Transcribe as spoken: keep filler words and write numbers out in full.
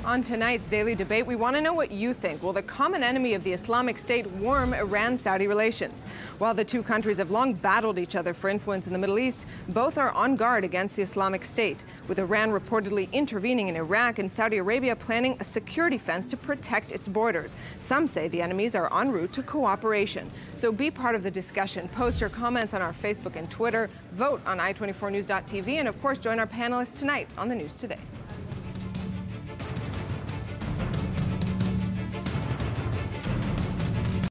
On tonight's Daily Debate, we want to know what you think. Will the common enemy of the Islamic State warm Iran-Saudi relations? While the two countries have long battled each other for influence in the Middle East, both are on guard against the Islamic State, with Iran reportedly intervening in Iraq and Saudi Arabia planning a security fence to protect its borders. Some say the enemies are en route to cooperation. So be part of the discussion. Post your comments on our Facebook and Twitter, vote on i twenty-four news dot t v, and of course join our panelists tonight on the News Today.